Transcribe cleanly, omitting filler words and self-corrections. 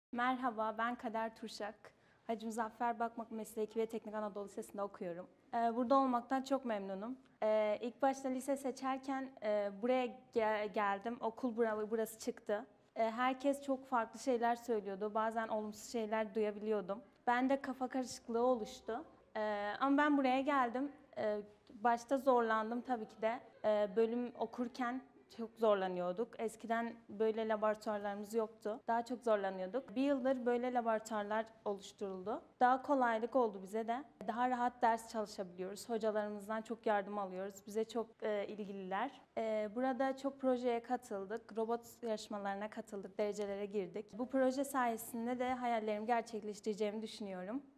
Merhaba, ben Kader Turşak. Hacı Muzaffer Bakmak Mesleki ve Teknik Anadolu Lisesi'nde okuyorum. Burada olmaktan çok memnunum. İlk başta lise seçerken buraya geldim. Okul burası çıktı. Herkes çok farklı şeyler söylüyordu. Bazen olumsuz şeyler duyabiliyordum. Bende kafa karışıklığı oluştu. Ama ben buraya geldim. Başta zorlandım tabii ki de. Bölüm okurken çok zorlanıyorduk. Eskiden böyle laboratuvarlarımız yoktu. Daha çok zorlanıyorduk. Bir yıldır böyle laboratuvarlar oluşturuldu. Daha kolaylık oldu bize de. Daha rahat ders çalışabiliyoruz. Hocalarımızdan çok yardım alıyoruz. Bize çok ilgililer. Burada çok projeye katıldık. Robot yarışmalarına katıldık. Derecelere girdik. Bu proje sayesinde de hayallerimi gerçekleştireceğimi düşünüyorum.